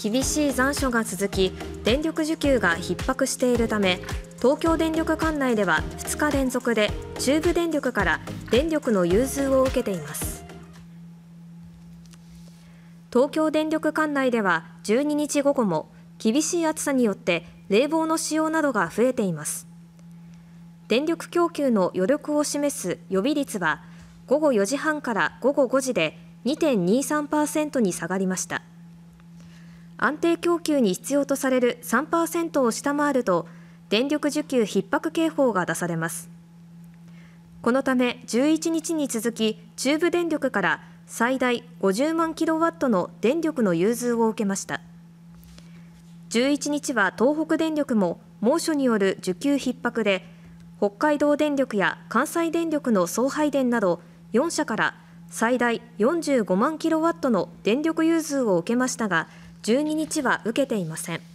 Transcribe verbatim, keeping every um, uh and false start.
厳しい残暑が続き、電力需給が逼迫しているため、東京電力管内ではふつか連続で中部電力から電力の融通を受けています。東京電力管内ではじゅうににち午後も厳しい暑さによって冷房の使用などが増えています。電力供給の余力を示す予備率は午後よじはんから午後ごじで にてんにさんパーセント に下がりました。安定供給に必要とされる さんパーセント を下回ると電力需給逼迫警報が出されます。このためじゅういちにちに続き中部電力から最大ごじゅうまんキロワットの電力の融通を受けました。じゅういちにちは東北電力も猛暑による需給逼迫で北海道電力や関西電力の送配電などよんしゃから最大よんじゅうごまんキロワットの電力融通を受けましたが、じゅうににちは受けていません。